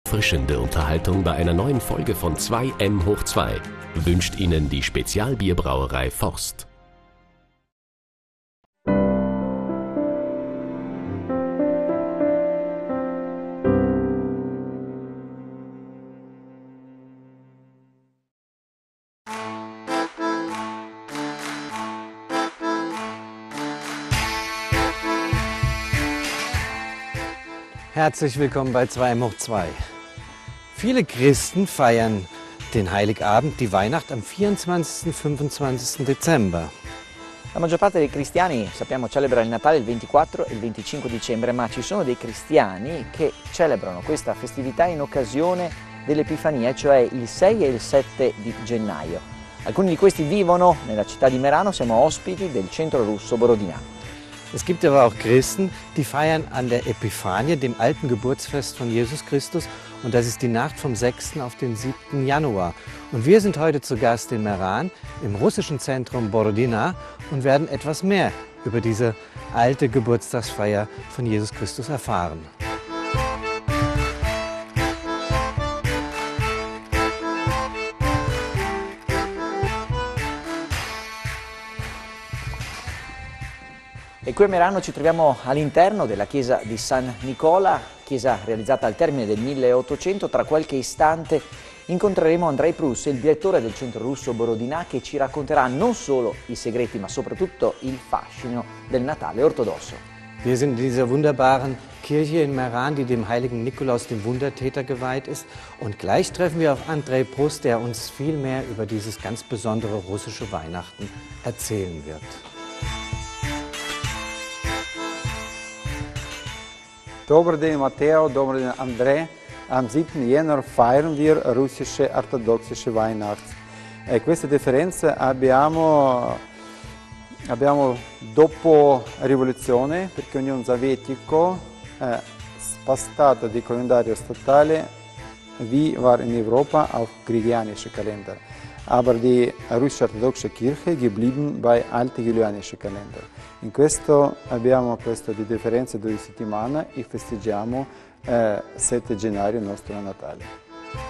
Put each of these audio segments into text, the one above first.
Erfrischende Unterhaltung bei einer neuen Folge von 2M hoch 2 wünscht Ihnen die Spezialbierbrauerei Forst. Herzlich willkommen bei 2M hoch 2. Viele Christen feiern den Heiligabend, die Weihnacht, am 24. und 25. Dezember. La maggior parte dei cristiani, sappiamo, celebra il Natale il 24 e il 25 dicembre, ma ci sono dei cristiani che celebrano questa festività in occasione dell'Epifania, cioè il 6 e il 7 di gennaio. Alcuni di questi vivono nella città di Merano, siamo ospiti del centro russo Borodina. Es gibt aber auch Christen, die feiern an der Epiphanie, dem alten Geburtsfest von Jesus Christus. Und das ist die Nacht vom 6. auf den 7. Januar. Und wir sind heute zu Gast in Meran, im russischen Zentrum Borodina, und werden etwas mehr über diese alte Geburtstagsfeier von Jesus Christus erfahren. E qui a Merano ci troviamo all'interno della chiesa di San Nicola, chiesa realizzata al termine del 1800. Tra qualche istante incontreremo Andrei Prus, il direttore del centro russo Borodina, che ci racconterà non solo i segreti ma soprattutto il fascino del Natale ortodosso. Wir sind in dieser wunderbaren Kirche in Meran, die dem heiligen Nikolaus, dem Wundertäter, geweiht ist. Und gleich treffen wir auf Andrei Prus, der uns viel mehr über dieses ganz besondere russische Weihnachten erzählen wird. Добрый день, Matteo, добрый день, André. Am 7. Jänner feiern wir russische orthodoxische Weihnacht. Questa differenza abbiamo dopo la rivoluzione, perché l'Unione Sovietica spostato di calendario statale, wie war in Europa auf gregorianische Kalender. Aber die russische orthodoxe Kirche geblieben bei alten julianischen Kalender. In questo abbiamo questa di differenza di 2 settimane e festeggiamo 7 gennaio il nostro Natale.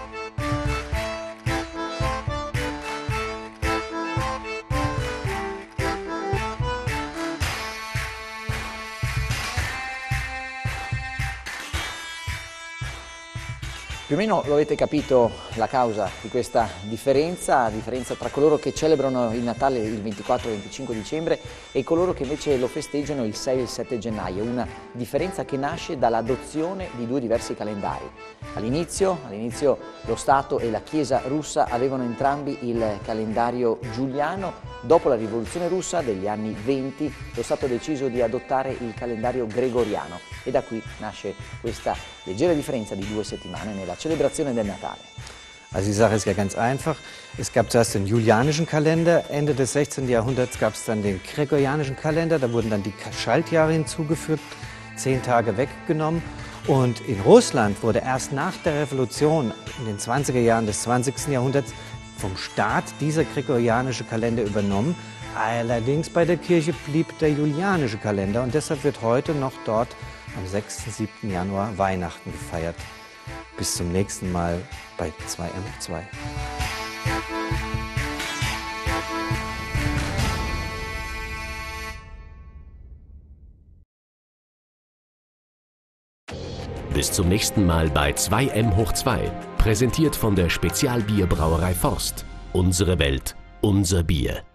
Più o meno lo avete capito la causa di questa differenza tra coloro che celebrano il Natale il 24 e il 25 dicembre e coloro che invece lo festeggiano il 6 e il 7 gennaio, una differenza che nasce dall'adozione di 2 diversi calendari. All'inizio lo Stato e la Chiesa russa avevano entrambi il calendario giuliano. Dopo la rivoluzione russa degli anni 20 lo Stato ha deciso di adottare il calendario gregoriano e da qui nasce questa leggera differenza di 2 settimane nella celebrazione del Natale. Also die Sache ist ja ganz einfach. Es gab zuerst den julianischen Kalender, Ende des 16. Jahrhunderts gab es dann den gregorianischen Kalender, da wurden dann die Schaltjahre hinzugefügt, 10 Tage weggenommen. Und in Russland wurde erst nach der Revolution in den 20er Jahren des 20. Jahrhunderts vom Staat dieser gregorianische Kalender übernommen. Allerdings bei der Kirche blieb der julianische Kalender und deshalb wird heute noch dort am 6. und 7. Januar Weihnachten gefeiert. Bis zum nächsten Mal bei 2M hoch 2. Bis zum nächsten Mal bei 2M hoch 2, präsentiert von der Spezialbierbrauerei Forst. Unsere Welt, unser Bier.